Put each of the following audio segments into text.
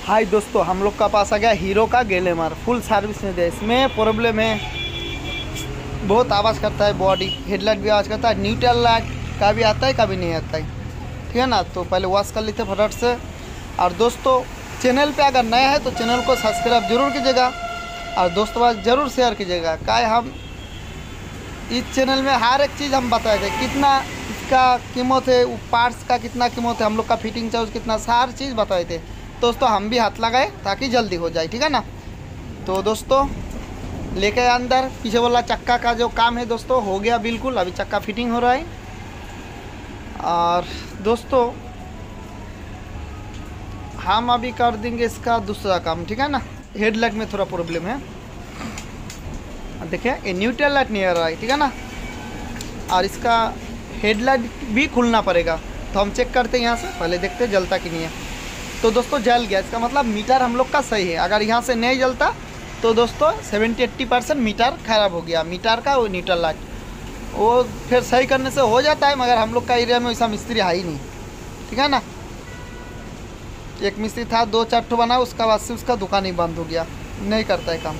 हाय दोस्तों, हम लोग का पास आ गया हीरो का ग्लैमर फुल सर्विस में दे। इसमें प्रॉब्लम है, बहुत आवाज़ करता है, बॉडी हेडलाइट भी आवाज़ करता है, न्यूट्रल लाइट का भी आता है, कभी नहीं आता है। ठीक है ना। तो पहले वॉश कर लेते फटाफट से। और दोस्तों, चैनल पे अगर नया है तो चैनल को सब्सक्राइब जरूर कीजिएगा और दोस्तों बाद ज़रूर शेयर कीजिएगा। क्या हम इस चैनल में हर एक चीज़ हम बताए थे, कितना इसका कीमत है, पार्ट्स का कितना कीमत है, हम लोग का फिटिंग चार्ज कितना, सारी चीज़ बताए थे। दोस्तों हम भी हाथ लगाए ताकि जल्दी हो जाए। ठीक है ना। तो दोस्तों लेके अंदर पीछे वाला चक्का का जो काम है दोस्तों हो गया बिल्कुल। अभी चक्का फिटिंग हो रहा है। और दोस्तों हम अभी कर देंगे इसका दूसरा काम। ठीक है ना। हेडलाइट में थोड़ा प्रॉब्लम है, देखिए ये न्यूट्रल लाइट नहीं आ रहा है। ठीक है ना। और इसका हेडलाइट भी खुलना पड़ेगा। तो हम चेक करते हैं यहाँ से, पहले देखते हैं जलता कि नहीं है। तो दोस्तों जल गया, इसका मतलब मीटर हम लोग का सही है। अगर यहाँ से नहीं जलता तो दोस्तों 70-80% मीटर ख़राब हो गया। मीटर का वो न्यूट्रल लाइट वो फिर सही करने से हो जाता है, मगर हम लोग का एरिया में वैसा मिस्त्री है ही नहीं। ठीक है ना। एक मिस्त्री था, 2-4 ठो बना, उसका बाद से उसका दुकान ही बंद हो गया, नहीं करता है काम।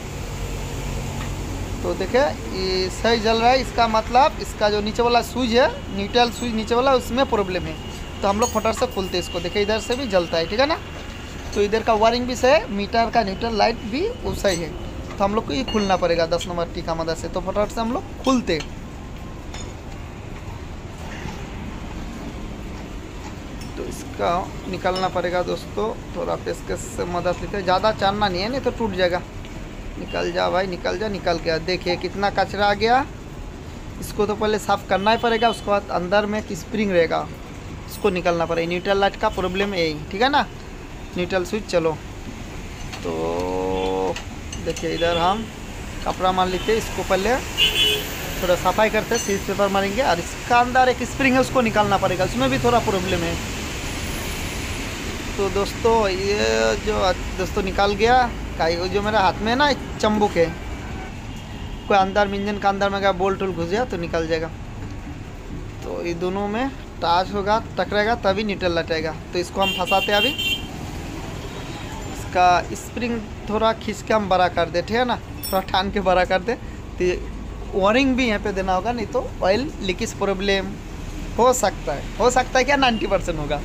तो देखिए ये सही जल रहा है, इसका मतलब इसका जो नीचे वाला स्विच है, न्यूट्रल स्विच नीचे वाला, उसमें प्रॉब्लम है। तो हम लोग फटाफट से खुलते हैं इसको। देखिए इधर से भी जलता है। ठीक है ना। तो इधर का वायरिंग भी सही है, मीटर का न्यूट्रल लाइट भी वो सही है। तो हम लोग को ये खुलना पड़ेगा 10 नंबर टी का मदद से। तो फटाफट से हम लोग खुलते। तो इसका निकालना पड़ेगा दोस्तों, थोड़ा पेचकस से मदद लेते, ज़्यादा चानना नहीं है, नहीं तो टूट जाएगा। निकल जा भाई, निकल जा। निकल गया। देखिए कितना कचरा आ गया। इसको तो पहले साफ़ करना ही पड़ेगा, उसके बाद अंदर में एक स्प्रिंग रहेगा, इसको निकालना पड़ेगा। न्यूट्रल लाइट का प्रॉब्लम है यही। ठीक है ना। Neutral switch. चलो तो देखिए इधर हम कपड़ा मार लेते, इसको पहले थोड़ा सफाई करते, सीज पेपर मारेंगे। और इसका अंदर एक स्प्रिंग है, उसको निकालना पड़ेगा, उसमें भी थोड़ा प्रॉब्लम है। तो दोस्तों ये जो दोस्तों निकाल गया, जो मेरा हाथ में है ना चंबुक है, कोई अंदर इंजन का अंदर में बोल्ट वोल्ट घुस गया तो निकल जाएगा। तो ये दोनों में टच होगा, टकराएगा, तभी न्यूट्रल लटेगा। तो इसको हम फंसाते हैं। अभी इसका स्प्रिंग थोड़ा खींच के हम बड़ा कर दे। ठीक है ना। थोड़ा ठान के बड़ा कर दे। तो वायरिंग भी यहाँ पे देना होगा, नहीं तो ऑयल लीकेज प्रॉब्लम हो सकता है क्या 90% होगा।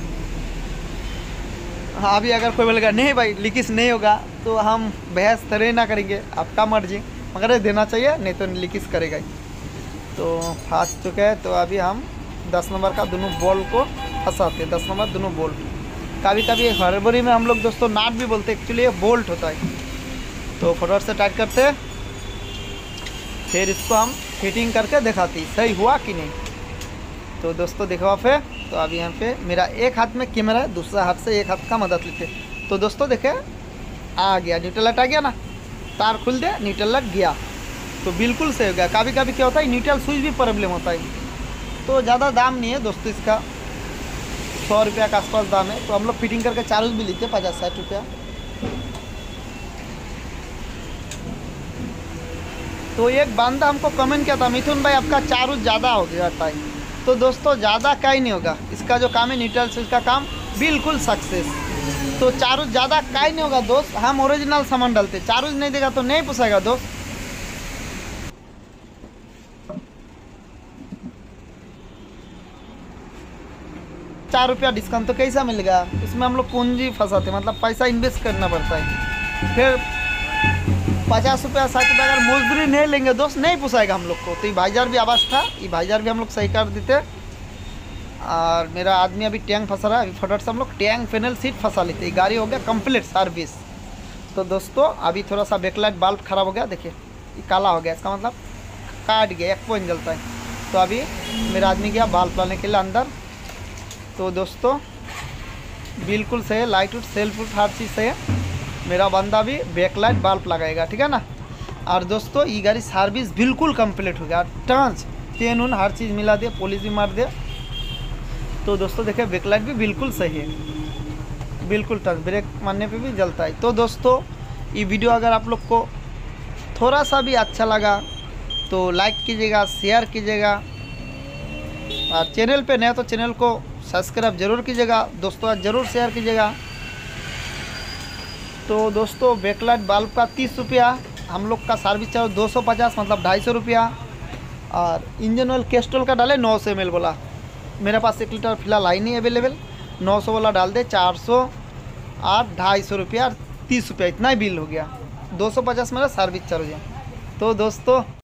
हाँ अभी अगर कोई बोलेगा नहीं भाई लीकेज नहीं होगा, तो हम बहस तरह ना करेंगे, आपका मर्जी, मगर देना चाहिए, नहीं तो लीकेज करेगा ही। तो फंस चुके हैं। तो अभी हम 10 नंबर का दोनों बॉल को फंसाते हैं। 10 नंबर दोनों बॉल। कभी कभी हड़बड़ी में हम लोग दोस्तों नाट भी बोलते हैं, एक्चुअली ये बोल्ट होता है। तो फटाफट से टाइट करते हैं, फिर इसको हम फिटिंग करके दिखाती सही हुआ कि नहीं। तो दोस्तों देखो फिर। तो अभी यहाँ पे मेरा एक हाथ में कैमरा है, दूसरा हाथ से एक हाथ का मदद लेते। तो दोस्तों देखे आ गया, न्यूट्रल लाइट आ गया ना, तार खुल दे, न्यूट्रल लाइट गया, तो बिल्कुल सही हो गया। कभी कभी क्या होता है न्यूट्रल स्विच भी प्रॉब्लम होता है। तो ज़्यादा दाम नहीं है दोस्तों, इसका 100 रुपया के आसपास दाम है। तो हम लोग फिटिंग करके चार्ज भी लेते हैं 50-60 रुपया। तो एक बंदा हमको कमेंट किया था, मिथुन भाई आपका चार्ज ज़्यादा हो जाता है। तो दोस्तों ज़्यादा का ही नहीं होगा, इसका जो काम है न्यूट्रल स्विच का काम बिल्कुल सक्सेस। तो चार्ज ज़्यादा का ही नहीं होगा दोस्त, हम ओरिजिनल सामान डालते, चार्ज नहीं देगा तो नहीं पूछेगा दोस्त। ₹4 डिस्काउंट तो कैसा मिलेगा, इसमें हम लोग पूंजी फंसाते, मतलब पैसा इन्वेस्ट करना पड़ता है। फिर 50 रुपया 60 रुपया अगर मजदूरी नहीं लेंगे दोस्त, नहीं पुसाएगा हम लोग को। तो ये भाईजार भी आवाज़ था, ये भाईजार भी हम लोग सही कर देते। और मेरा आदमी अभी टैंक फंसा रहा है, अभी फटाफट से हम लोग टैंक पैनल सीट फंसा लेते। ये गाड़ी हो गया कंप्लीट सर्विस। तो दोस्तों अभी थोड़ा सा बैकलाइट बल्ब खराब हो गया, देखिए ये काला हो गया, इसका मतलब काट गया, 1 पॉइंट जलता है। तो अभी मेरा आदमी गया बल्ब लाने के लिए अंदर। तो दोस्तों बिल्कुल सही है, लाइट उट सेल्फ उट हर चीज़ सही है। मेरा बंदा भी बैकलाइट बल्ब लगाएगा। ठीक है ना। और दोस्तों ये गाड़ी सर्विस बिल्कुल कंप्लीट हो गया, टंच चेन उन हर चीज़ मिला दिया, पॉलिश भी मार दिया। तो दोस्तों देखिए बैकलाइट भी बिल्कुल सही है, बिल्कुल टंच, ब्रेक मारने पे भी जलता है। तो दोस्तों ये वीडियो अगर आप लोग को थोड़ा सा भी अच्छा लगा तो लाइक कीजिएगा, शेयर कीजिएगा, और चैनल पे नया तो चैनल को सब्सक्राइब जरूर कीजिएगा दोस्तों, ज़रूर शेयर कीजिएगा। तो दोस्तों बैकलाइट बल्ब का 30 रुपया, हम लोग का सर्विस चार्ज 250 मतलब 250 रुपया। और इंजन ऑयल कैस्ट्रोल का डाले 900 ml बोला, मेरे पास 1 लीटर फिलहाल आई नहीं अवेलेबल, 900 वाला डाल दे 400 और 250 रुपया और 30 रुपया, इतना ही बिल हो गया। 250 मेरा सर्विस चार्ज है। तो दोस्तों